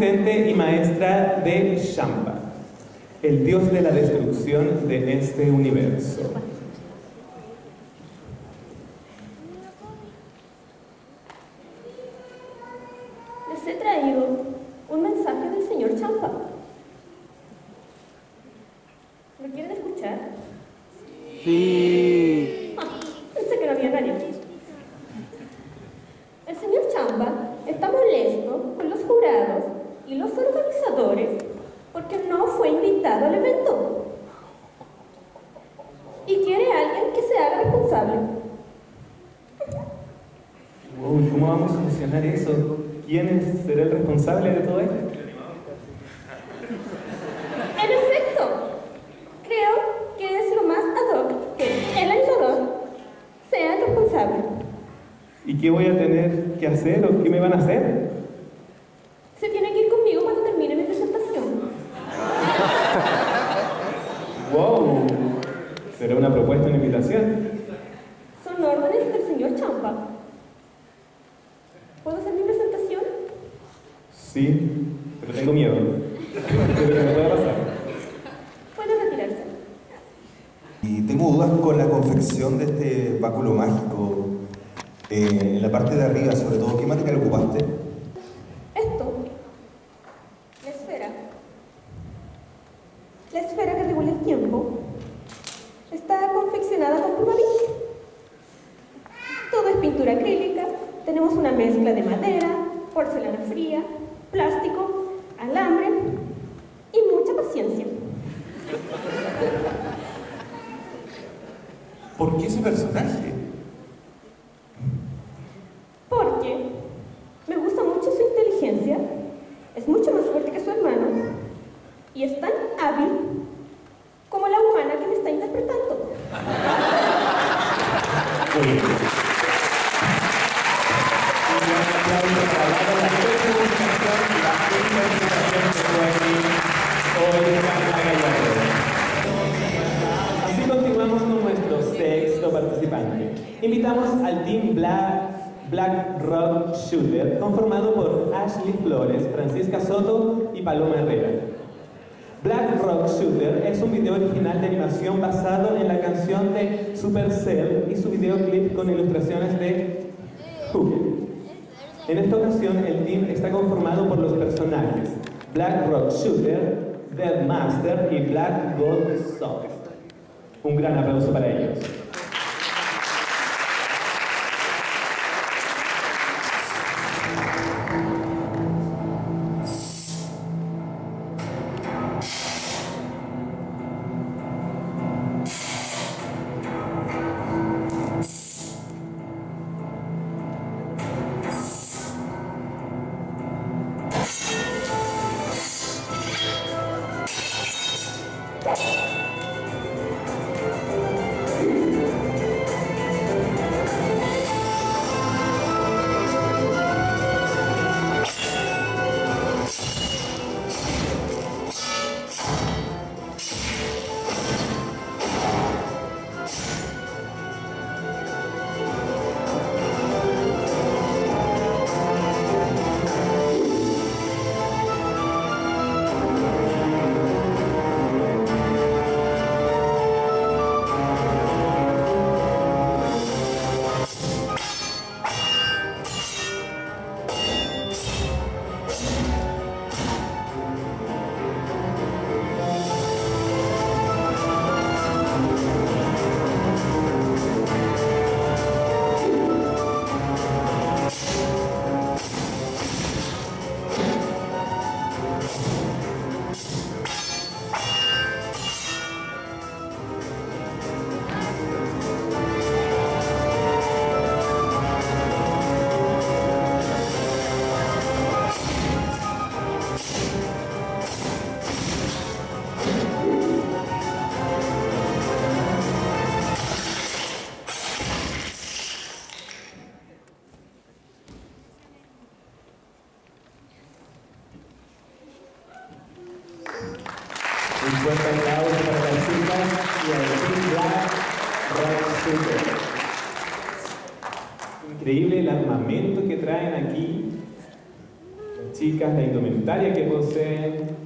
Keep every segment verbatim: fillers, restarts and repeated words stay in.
asistente y maestra de Champa, el dios de la destrucción de este universo. Les he traído un mensaje del señor Champa. ¿Lo quieren escuchar? Sí. Ah, pensé que no había nadie aquí. El señor Champa está molesto con los jurados y los organizadores porque no fue invitado al evento. Y quiere a alguien que se haga responsable. Wow, ¿cómo vamos a solucionar eso? ¿Quién será el responsable de todo esto? En efecto, creo que es lo más ad hoc que el animador sea el responsable. ¿Y qué voy a tener que hacer o qué me van a hacer? Se tiene que ir conmigo cuando termine mi presentación. ¡Wow! ¿Será una propuesta, una invitación? Son órdenes del señor Champa. ¿Puedo hacer mi presentación? Sí, pero tengo miedo. ¿Qué me puede pasar? Puede retirarse. Y tengo dudas con la confección de este báculo mágico. Eh, en la parte de arriba, sobre todo, ¿qué material ocupaste? Esto, la esfera, la esfera que regula el tiempo, está confeccionada con plumavín. Todo es pintura acrílica, tenemos una mezcla de madera, porcelana fría, plástico, alambre y mucha paciencia. ¿Por qué ese personaje? Porque me gusta mucho su inteligencia, es mucho más fuerte que su hermano y es tan hábil como la humana que me está interpretando. Muy bien. Un aplauso para la representación y la interpretación que fue aquí hoy en Gallardo. Así continuamos con nuestro sexto participante. Invitamos al Team Black Black Rock Shooter, conformado por Ashley Flores, Francisca Soto y Paloma Herrera. Black Rock Shooter es un video original de animación basado en la canción de Supercell y su videoclip con ilustraciones de Hook. En esta ocasión, el team está conformado por los personajes Black Rock Shooter, Dead Master y Black Gold Soft. Un gran aplauso para ellos. Un fuerte aplauso para las chicas y al Team Black Rock Shooter. Increíble el armamento que traen aquí. chicas, la indumentaria que poseen.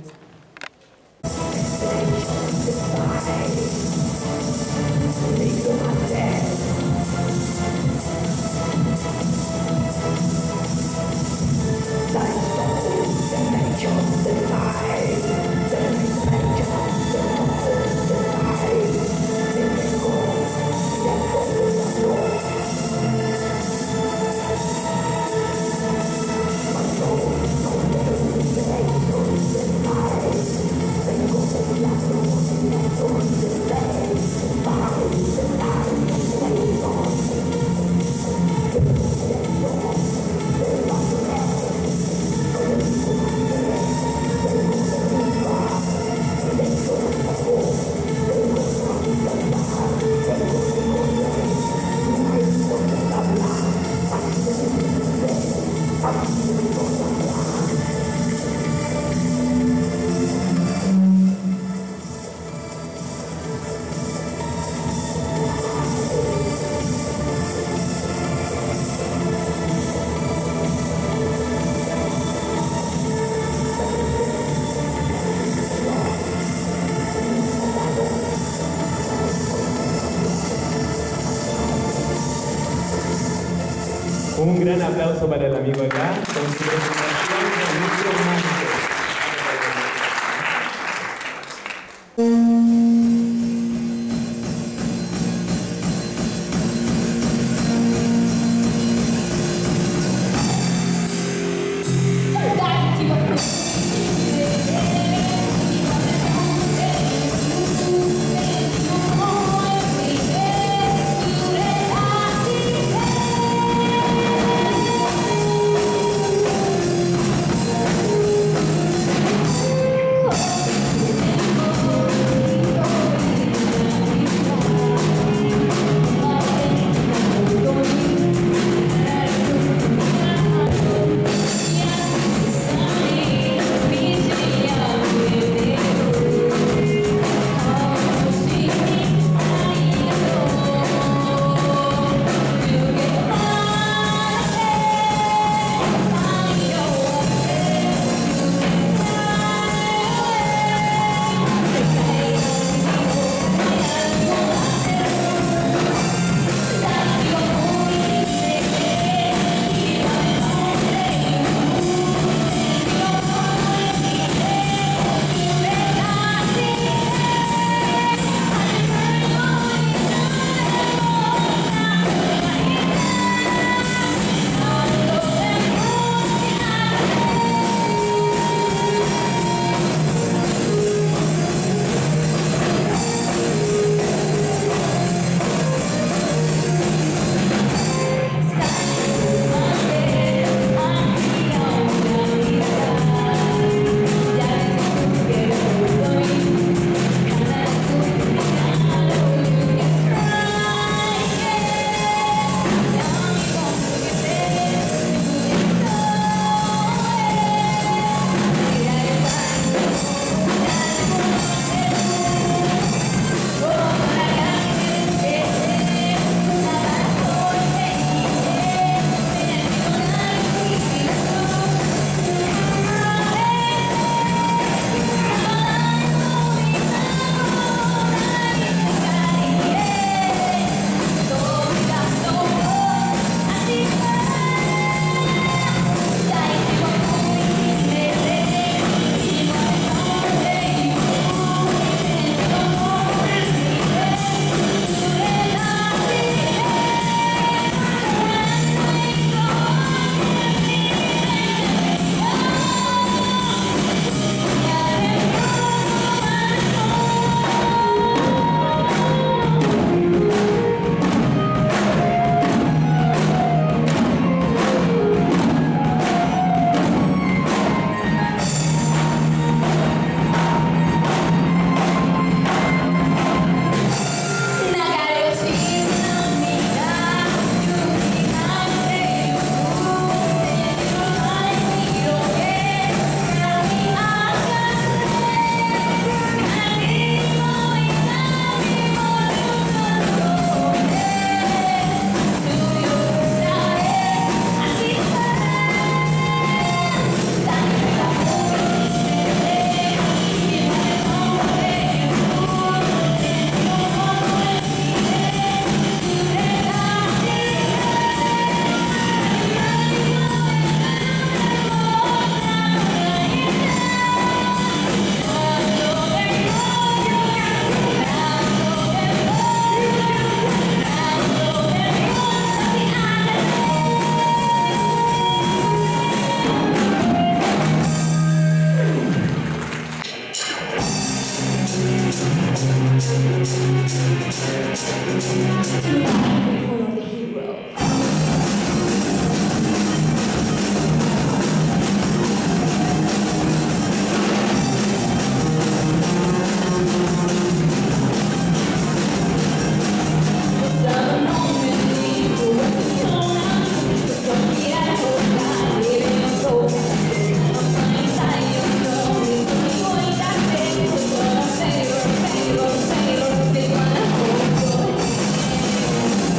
Un gran aplauso para el amigo acá con su presentación de Mucho Mágico. Oh, Thank you.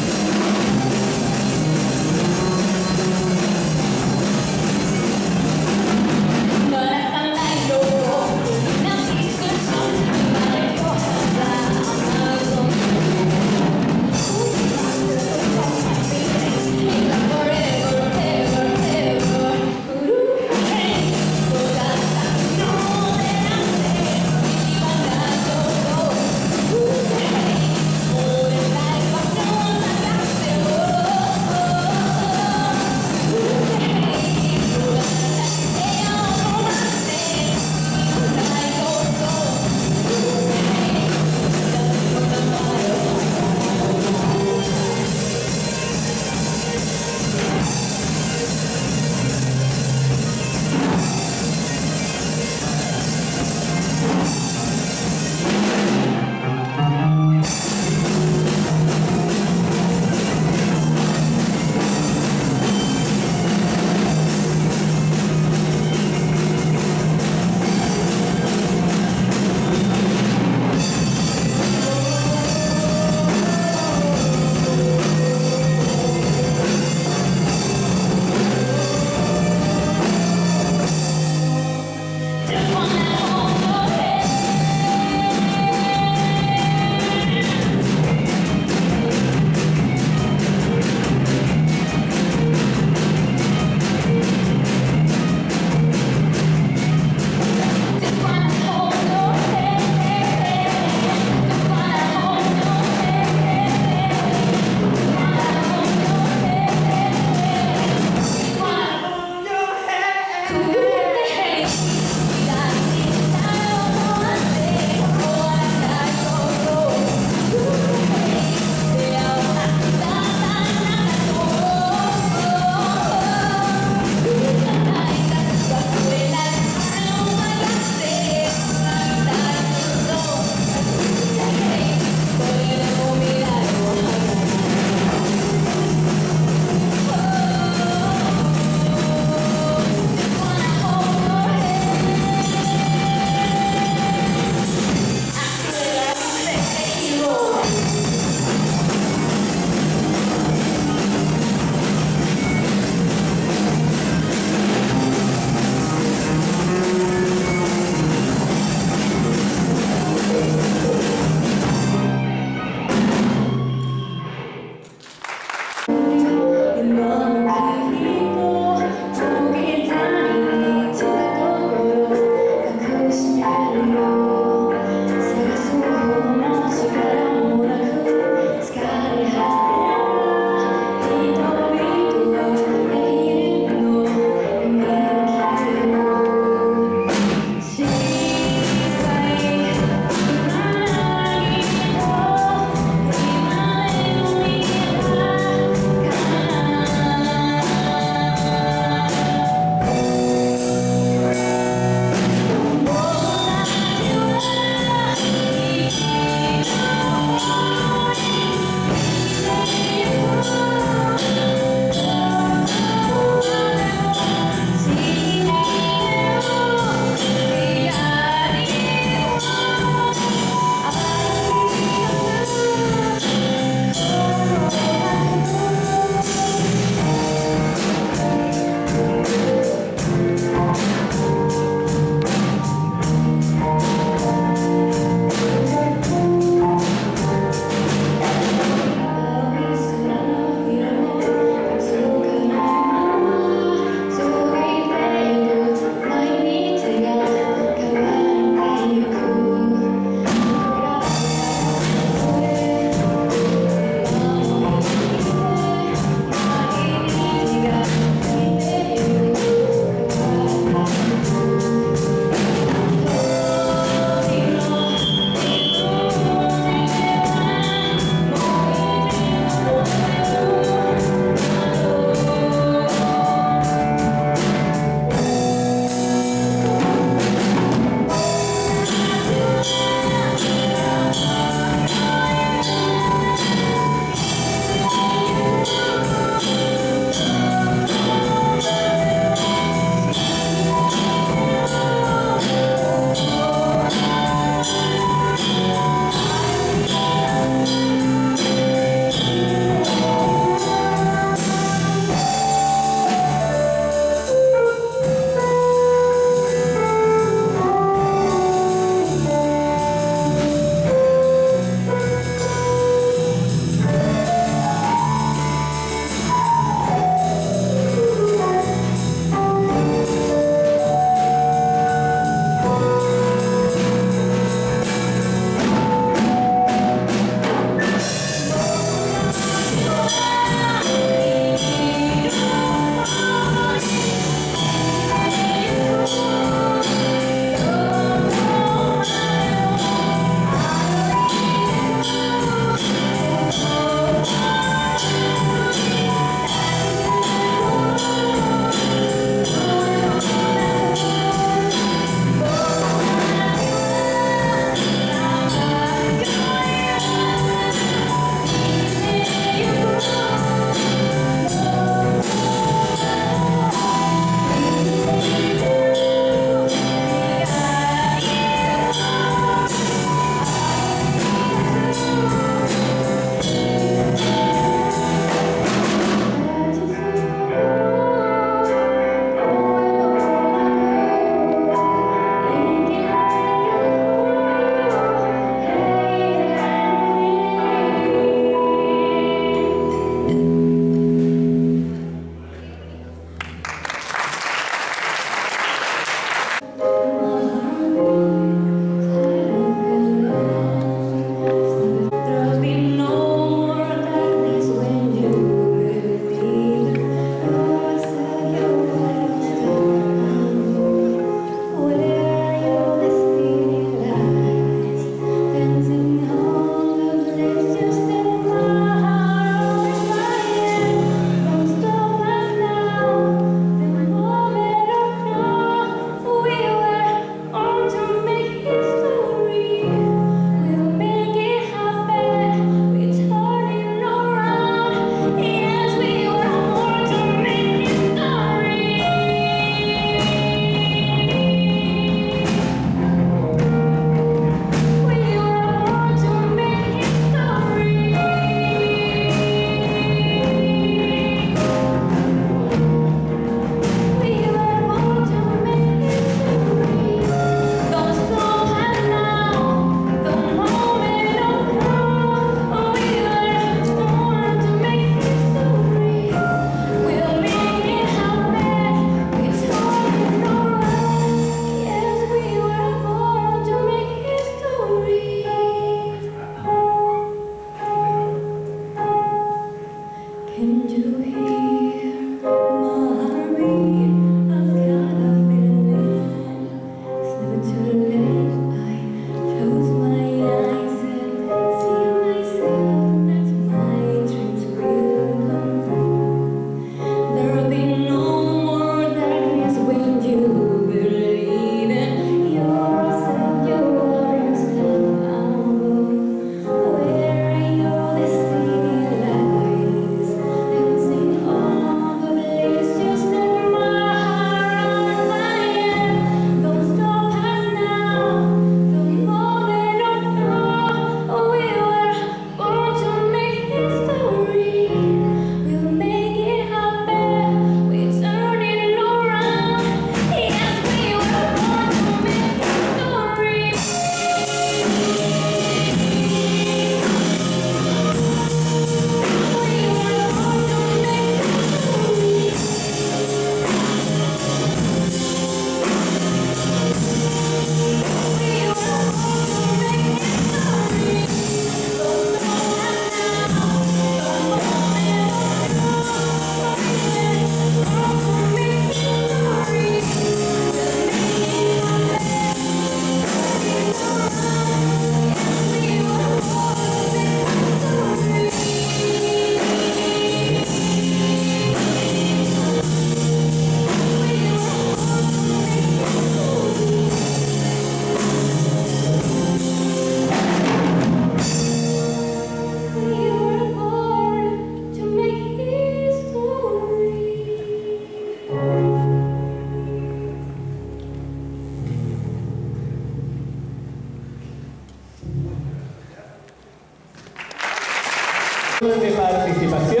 De participación.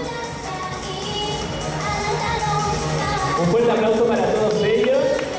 Un fuerte aplauso para todos ellos.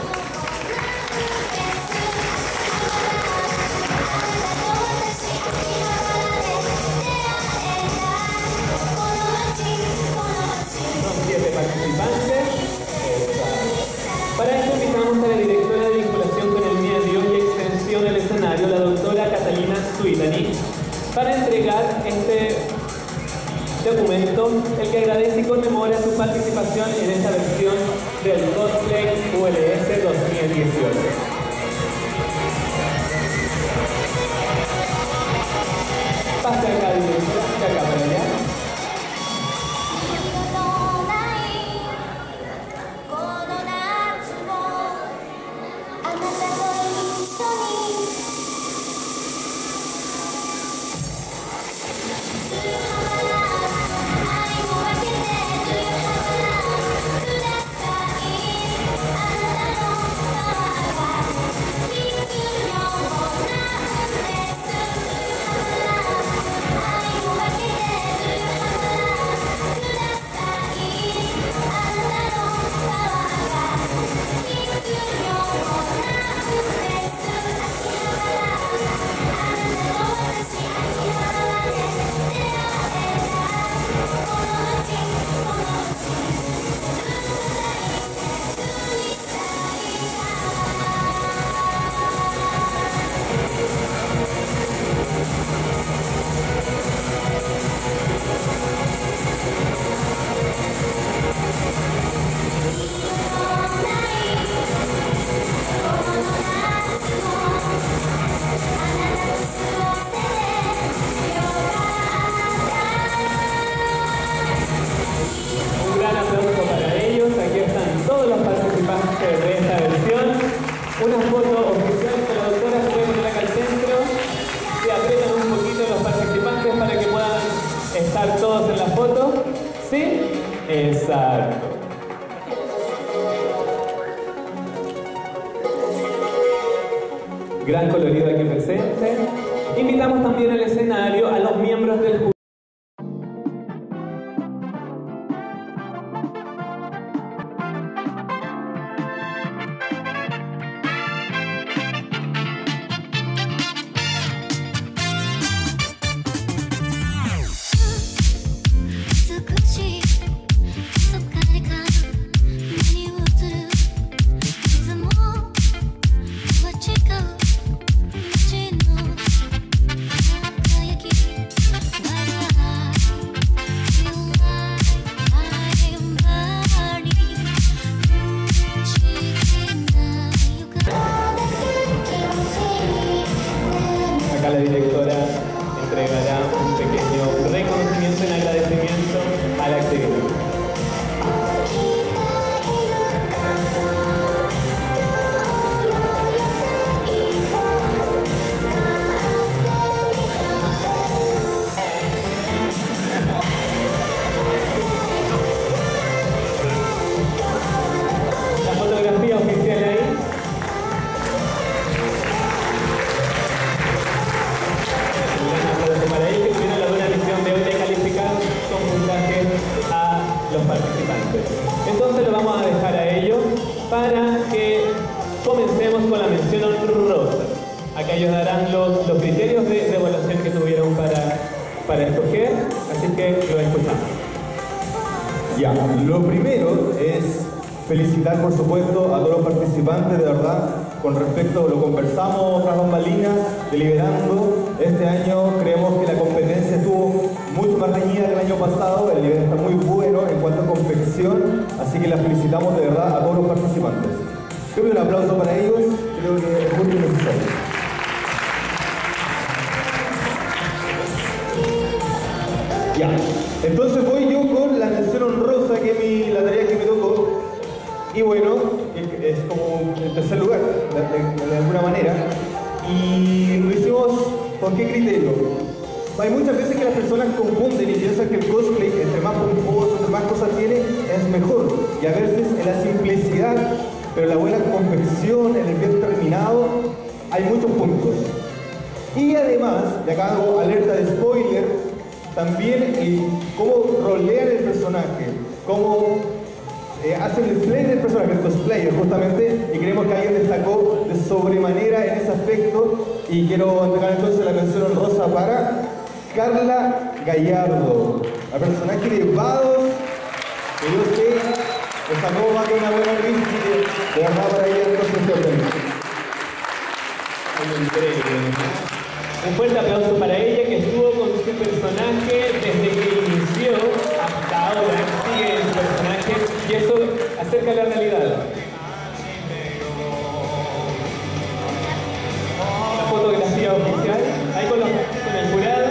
Son siete participantes. Para eso invitamos a la directora de vinculación con el medio y extensión del escenario, la doctora Catalina Suitani, para entregar este documento, el que agradece y conmemora su participación en esta versión del Cosplay U L S dos mil dieciocho. Pasa acá, de acá para allá. Una foto oficial con la doctora, se puede poner acá al centro. Se aprietan un poquito los participantes para que puedan estar todos en la foto. ¿Sí? Exacto. Gran colorido aquí presente. Invitamos también al escenario a los miembros del jurado. La directora entregará un pequeño reconocimiento en agradecimiento a la actividad. La fotografía oficial ahí. Para ellos que tuvieron la buena misión de hoy de calificar con puntajes a los participantes. Entonces lo vamos a dejar a ellos para que comencemos con la mención honrosa. Acá ellos darán los, los criterios de, de evaluación que tuvieron para, para escoger, así que lo escuchamos. Ya, lo primero es felicitar por supuesto a todos los participantes, de verdad. Con respecto, lo conversamos tras bambalinas, deliberando. Este año creemos que la competencia estuvo mucho más reñida que el año pasado. El nivel está muy bueno en cuanto a confección, así que la felicitamos de verdad a todos los participantes. Creo que un aplauso para ellos, creo que es muy necesario. Ya, entonces voy yo con la mención honrosa, que es mi, la tarea que me tocó. Y bueno, es como el tercer lugar, de, de alguna manera. Y lo hicimos, ¿por qué criterio? Hay muchas veces que las personas confunden y piensan que el cosplay, entre más pomposo, entre más cosas tiene, es mejor. Y a veces en la simplicidad, pero en la buena confección, en el bien terminado, hay muchos puntos. Y además, de acá hago alerta de spoiler, también eh, cómo rolean el personaje, cómo eh, hacen el play del personaje, el cosplayer justamente, y creemos que alguien destacó de sobremanera en ese aspecto, y quiero entregar entonces la mención honrosa para Carla Gallardo, la personaje de Vados, que yo sé que sacó más que una buena risa, así que de verdad para ella entonces estoy feliz. Un fuerte aplauso para ella, que estuvo con su personaje desde que inició hasta ahora, sigue en su personaje, y eso acerca la realidad. La fotografía oficial, ahí con, los, con el jurado.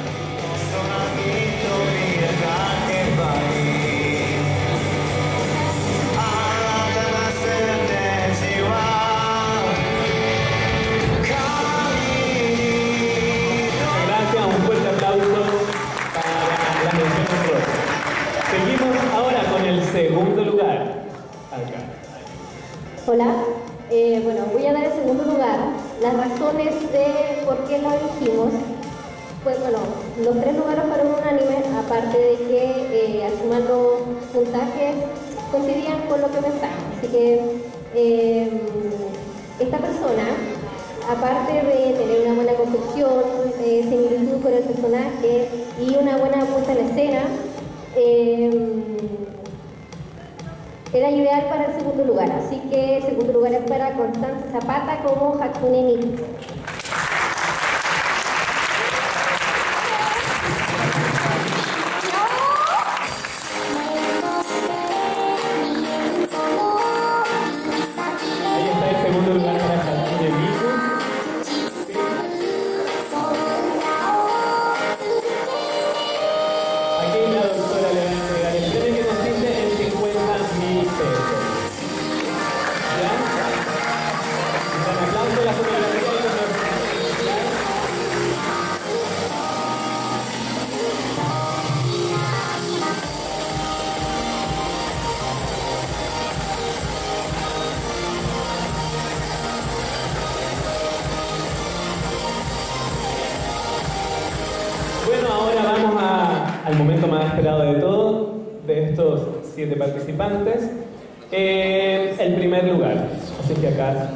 Seguimos ahora con el segundo lugar. Acá. Hola, eh, bueno, voy a dar el segundo lugar. Las razones de por qué lo elegimos, pues bueno, los tres lugares fueron unánimes, aparte de que eh, al sumar los puntajes coincidían con lo que pensaba. Así que eh, esta persona, aparte de tener una buena construcción, eh, similitud con el personaje y una buena puesta en escena, eh, era ideal para el segundo lugar. Así que el segundo lugar es para Constanza Zapata como Hatsune Miku. Ahí está el segundo lugar para Hatsune Miku. Aquí la doctora le va a entregar el premio, que consiste en cincuenta mil pesos. ¿Ya? Un aplauso a la fotografía. Bueno, ahora vamos a, al momento más esperado de todo, de estos siete participantes. Eh, el primer lugar. Así que acá.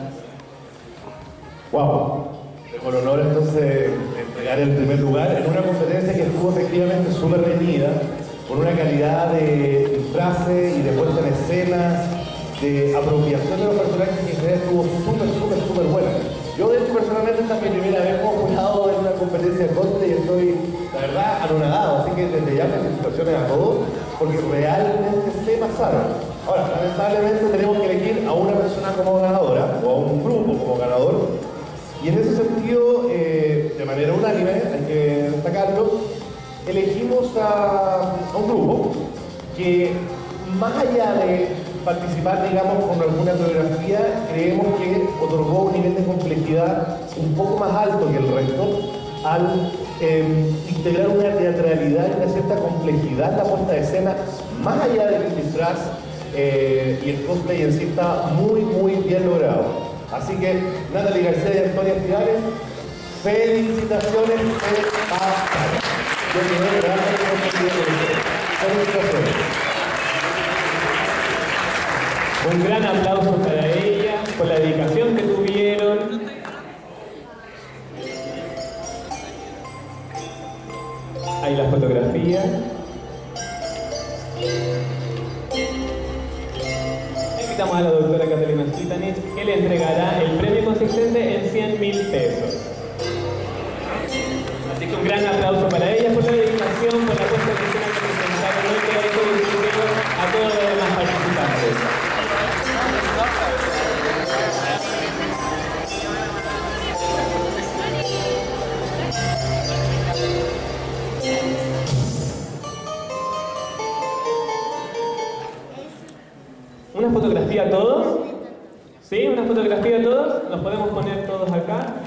Wow. Tengo el honor entonces de entregar el primer lugar en una conferencia que estuvo efectivamente súper reñida, con una calidad de disfraces y de puesta en escena, de apropiación de los personajes que en general estuvo súper, súper, súper buena. Yo de hecho personalmente esta es mi primera vez como jurado en una competencia de cosplay y estoy, la verdad, anonadado, así que desde ya felicitaciones a todos, porque realmente se pasaron. Ahora, lamentablemente tenemos que elegir a una persona como ganadora, o a un grupo como ganador, y en ese sentido, eh, de manera unánime, hay que destacarlo, elegimos a, a un grupo que, más allá de participar, digamos, con alguna coreografía, creemos que otorgó un nivel de complejidad un poco más alto que el resto al eh, integrar una teatralidad y una cierta complejidad en la puesta de escena, más allá del disfraz, eh, y el cosplay en sí está muy, muy bien logrado. Así que, Natalie García y Antonia Estivares, felicitaciones, se pasaron. Yo quedé realmente sorprendido con ustedes. Felicitaciones. Un gran aplauso para ella por la dedicación que tuvieron. Ahí la fotografía. Invitamos a la doctora Catalina Zitanich, que le entregará el premio consistente en cien mil pesos. Así que un gran aplauso para ella por la dedicación, por la puesta en escena que presentaron hoy, que hay que decirlo a todos los demás participantes. ¿Una fotografía a todos? ¿Sí? ¿Una fotografía a todos? ¿Nos podemos poner todos acá?